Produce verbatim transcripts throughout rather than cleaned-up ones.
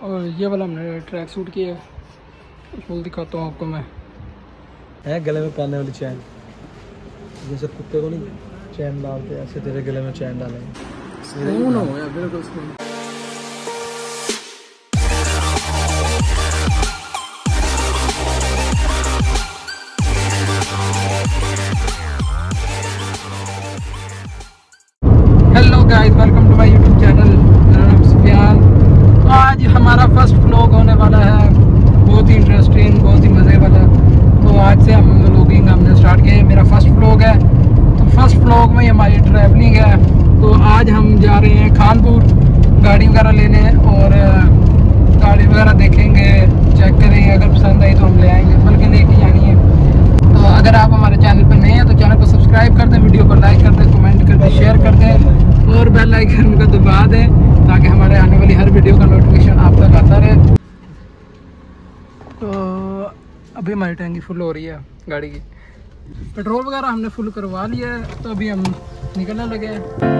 और ये वाला हमने ट्रैक सूट किया है, फुल दिखाता हूँ आपको मैं। है गले में पहनने वाली चैन, जैसे कुत्ते को नहीं चैन डालते ऐसे तेरे गले में चैन डालेंगे। सुकून हो गया बिल्कुल सुकून। Hello guys, welcome to my YouTube channel. मेरा नाम सुफियान। तो आज हमारा फर्स्ट व्लॉग होने वाला है, बहुत ही इंटरेस्टिंग, बहुत ही मज़े वाला। तो आज से हम व्लॉगिंग हमने स्टार्ट किया है, मेरा फर्स्ट व्लॉग है। तो फर्स्ट व्लॉग में हमारी ट्रैवलिंग है। तो आज हम जा रहे हैं खानपुर गाड़ी वगैरह लेने और गाड़ी वगैरह देखेंगे, चेक करेंगे, अगर पसंद आई तो हम ले आएंगे, बल्कि लेके जानी है। तो अगर आप हमारे चैनल पर नए हैं तो चैनल को सब्सक्राइब कर दें, वीडियो को लाइक कर दें, कमेंट कर दें, शेयर कर दें और बेल आइकन को दबा दें ताकि हमारे आने वाली हर वीडियो का नोटिफिकेशन आप तक आता रहे। तो अभी हमारी टैंकी फुल हो रही है गाड़ी की, पेट्रोल वगैरह हमने फुल करवा लिया है। तो अभी हम निकलने लगे हैं।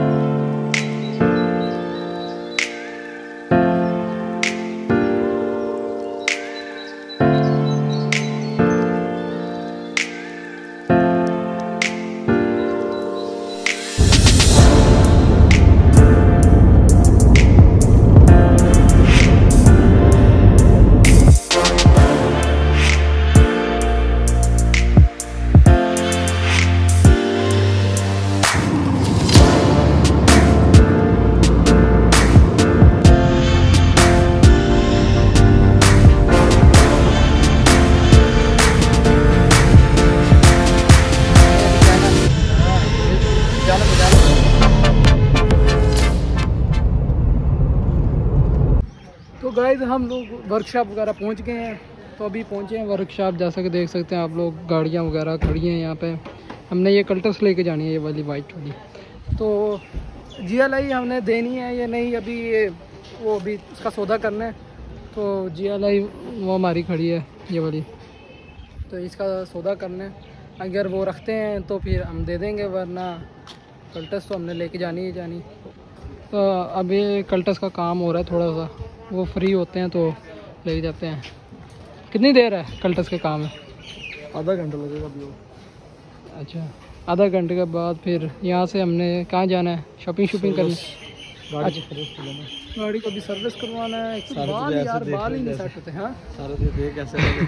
तो गाइस हम लोग वर्कशॉप वगैरह पहुंच गए हैं। तो अभी पहुंचे हैं वर्कशॉप, जैसा कि देख सकते हैं आप लोग, गाड़ियां वगैरह खड़ी हैं यहाँ पे। हमने ये कल्टस लेके जानी है, ये वाली वाइट वाली। तो जी एल आई हमने देनी है या नहीं, अभी ये वो अभी उसका सौदा करना है। तो जी एल आई वो हमारी खड़ी है ये वाली, तो इसका सौदा करना है। अगर वो रखते हैं तो फिर हम दे देंगे, वरना कल्टस तो हमने लेके जानी ही जानी। तो अभी कल्टस का काम हो रहा है थोड़ा सा, वो फ्री होते हैं तो ले जाते हैं। कितनी देर है कल्टस के काम में? आधा घंटा लगेगा अभी। अच्छा, आधा घंटे के बाद फिर यहाँ से हमने कहाँ जाना है? शॉपिंग शॉपिंग करनी। गाड़ी गाड़ी को भी सर्विस करवाना है। बाल यार बाल ही नहीं सेट होते। हाँ सारा देख कैसे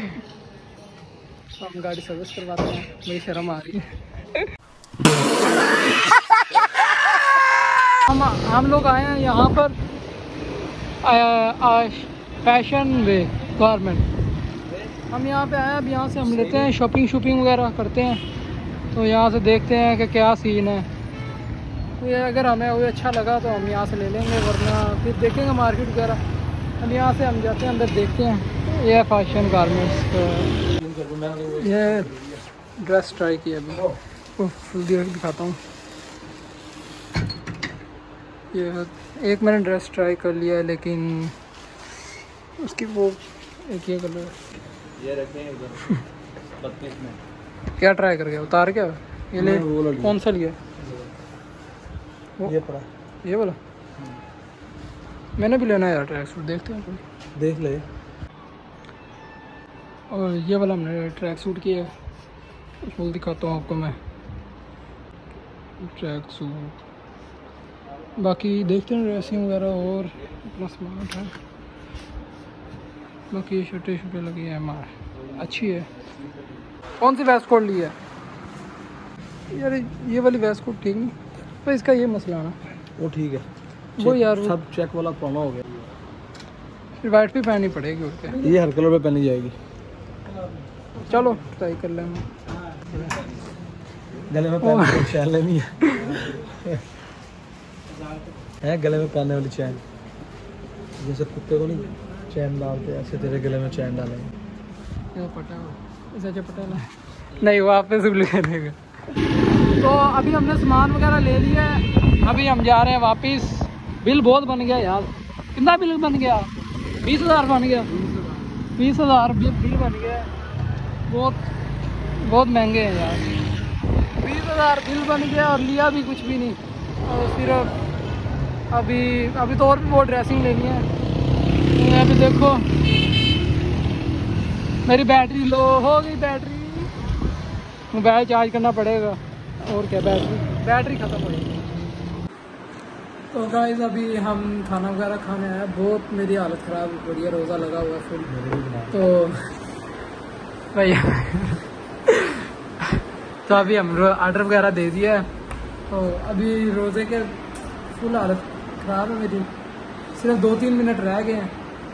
हम गाड़ी सर्विस करवाते हैं, मुझे शर्म आ रही है। हम हम लोग आए हैं यहाँ पर फैशन वे गारमेंट। हम यहाँ पे आए हैं, अब यहाँ से हम लेते हैं, शॉपिंग शॉपिंग वगैरह करते हैं। तो यहाँ से देखते हैं कि क्या सीन है। तो ये अगर हमें वो अच्छा लगा तो हम यहाँ से ले लेंगे, वरना फिर देखेंगे मार्केट वगैरह। अब यहाँ से हम जाते हैं अंदर, देखते हैं। ये फैशन गारमेंट्स, ये ड्रेस ट्राई किया अभी, फुल दिखाता हूँ। ये एक मैंने ड्रेस ट्राई कर लिया है, लेकिन उसकी वो एक ये कलर ये रखें इधर बत्तीस में। क्या ट्राई कर गया? उतार क्या ये ले? कौन सा लिया? ये पड़ा, ये वाला। मैंने भी लेना है यार ट्रैक सूट, देखते हैं देख ले। और ये वाला हमने ट्रैक सूट किया है, फुल दिखाता हूँ आपको मैं। ट्रैक सूट, बाकी देखते हैं ड्रेसिंग वगैरह और अपना स्मार्ट है। बाकी ये शर्टें शर्टें लगी है हमारे, अच्छी है। कौन सी वेस्ट कोट ली है यार? ये वाली वेस्ट कोट ठीक नहीं, पर इसका ये मसला ना, वो ठीक है वो यार सब चेक वाला पुराना हो गया, फिर वाइट भी पहननी पड़ेगी। और क्या, ये हर कलर पे पहनी जाएगी। चलो ट्राई कर लेंगे। गले में पहनने चैन लेनी है। है गले में पहनने वाली चैन, जैसे कुत्ते को नहीं चैन डालते ऐसे तेरे गले में चैन डालेंगे। पटा पटा नहीं, वापस कर देगा। तो अभी हमने सामान वगैरह ले लिया है, अभी हम जा रहे हैं वापस। बिल बहुत बन गया यार। कितना बिल बन गया? बीस हज़ार बन गया। बीस हज़ार बिल बन गया, बहुत बहुत महंगे हैं यार। बीस हज़ार बिल बन गया और लिया भी कुछ भी नहीं। और सिर्फ अभी अभी तो और भी बहुत ड्रेसिंग लेनी है, देखो मेरी बैटरी लो हो गई, बैटरी मोबाइल चार्ज करना पड़ेगा और क्या, बैटरी बैटरी ख़त्म हो गई। तो गाइस अभी हम खाना वगैरह खाने आए, बहुत मेरी हालत ख़राब हो रही है, रोज़ा लगा हुआ है फुल। तो भैया तो अभी हम ऑर्डर वगैरह दे दिया है, तो अभी रोज़े के फुल हालत ख़राब है मेरी, सिर्फ दो तीन मिनट रह गए हैं,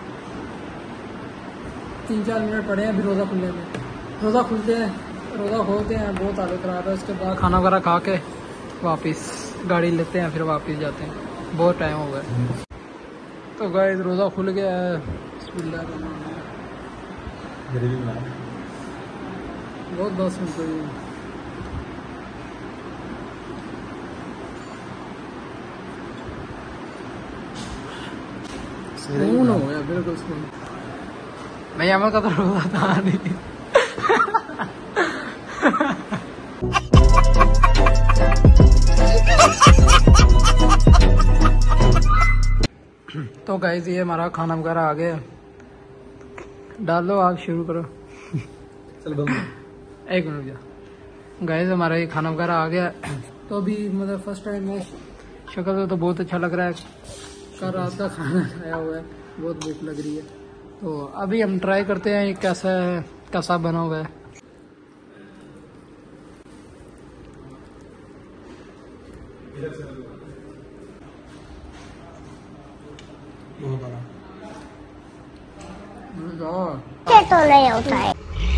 तीन चार मिनट पड़े हैं अभी रोज़ा खुलने में। रोज़ा खुलते हैं, रोज़ा खोलते हैं, बहुत हालत ख़राब है। उसके बाद खाना वगैरह खा के वापस गाड़ी लेते हैं, फिर वापस जाते हैं, बहुत टाइम हो गया। तो गाइस रोज़ा खुल गया है, बहुत दस मिनट हुई है। सुकून हो गया, बिल्कुल सुकून। मैं अमल का तो रोज़ा था नहीं। तो गाइस ये हमारा खाना वगैरह आ गया, डालो आप शुरू करो। चल बंद एक मिनट जा। गाइस हमारा ये खाना वगैरह आ गया, तो अभी मतलब फर्स्ट टाइम है, शक्ल से तो बहुत अच्छा लग रहा है, कल रात का खाना खाया हुआ है, बहुत भूख लग रही है। तो अभी हम ट्राई करते हैं ये कैसा है, कैसा बना हुआ है। तो नहीं होता है।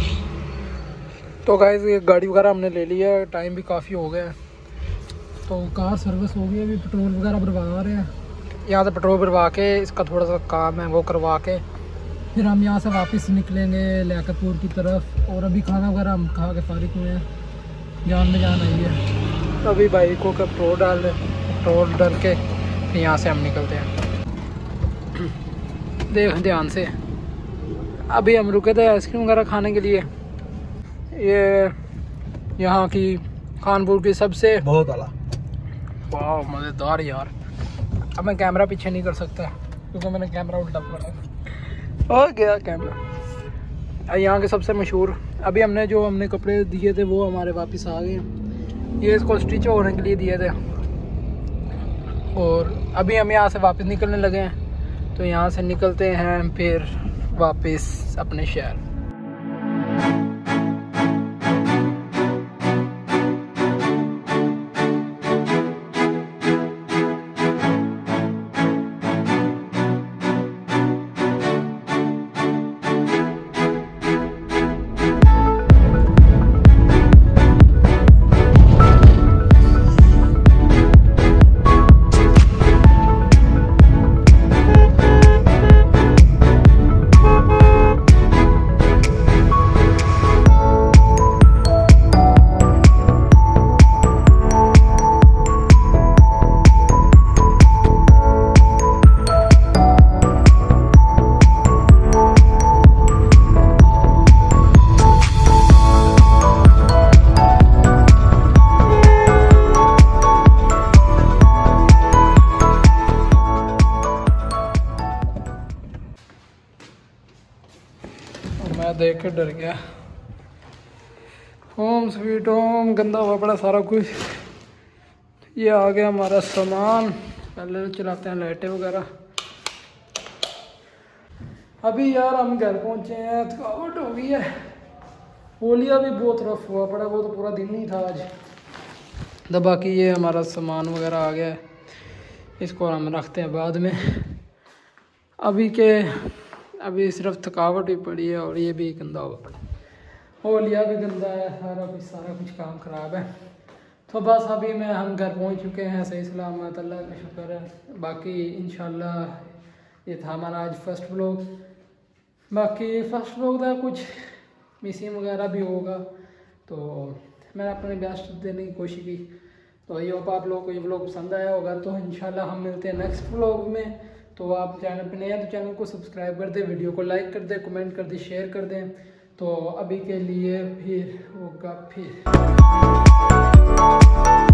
तो गाइस ये गाड़ी वगैरह हमने ले लिया है, टाइम भी काफ़ी हो गया है, तो कार सर्विस हो गई है, अभी पेट्रोल वगैरह भरवा रहे हैं। यहाँ से पेट्रोल भरवा के इसका थोड़ा सा काम है वो करवा के फिर हम यहाँ से वापस निकलेंगे लियाकतपुर की तरफ। और अभी खाना वगैरह हम खा के फारिग हुए हैं, जान में जान आई है। तो अभी बाइकों का पेट्रोल डाल पेट्रोल डाल के फिर यहाँ से हम निकलते हैं। देख ध्यान से, अभी हम रुके थे आइसक्रीम वगैरह खाने के लिए, ये यहाँ की कानपुर की सबसे बहुत आला, वाह मज़ेदार यार। अब मैं कैमरा पीछे नहीं कर सकता क्योंकि मैंने कैमरा उल्टा पकड़ा और गया कैमरा। यहाँ के सबसे मशहूर, अभी हमने जो हमने कपड़े दिए थे वो हमारे वापस आ गए, ये इसको स्टिच होने के लिए दिए थे। और अभी हम यहाँ से वापस निकलने लगे हैं, तो यहाँ से निकलते हैं फिर वापस अपने शहर। मैं देख के डर गया। होम स्वीट होम, गंदा हुआ पड़ा सारा कुछ। ये आ गया हमारा सामान, पहले चलाते हैं लाइटें वगैरह। अभी यार हम घर पहुंचे हैं, थकावट हो गई है, होलिया भी बहुत रफ हुआ पड़ा, वो तो पूरा दिन ही था आज। तो बाकी ये हमारा सामान वगैरह आ गया है, इसको हम रखते हैं बाद में। अभी के अभी सिर्फ थकावट ही पड़ी है और ये भी गंदा हुआ पड़ा, होलिया भी गंदा है, सारा कुछ सारा कुछ काम ख़राब है। तो बस अभी मैं हम घर पहुंच चुके हैं सही सलामत, अल्लाह का शुक्र है। बाकी इंशाल्लाह ये था हमारा आज फर्स्ट व्लॉग। बाकी फर्स्ट व्लॉग था कुछ मिसिंग वगैरह भी होगा, तो मैंने अपने बेस्ट देने की कोशिश की। तो ये होप आप लोगों को ये व्लॉग पसंद आया होगा। तो इंशाल्लाह हम मिलते हैं नेक्स्ट व्लॉग में। तो आप चैनल पर नए हैं तो चैनल को सब्सक्राइब कर दें, वीडियो को लाइक कर दें, कमेंट कर दें, शेयर कर दें। तो अभी के लिए फिर होगा फिर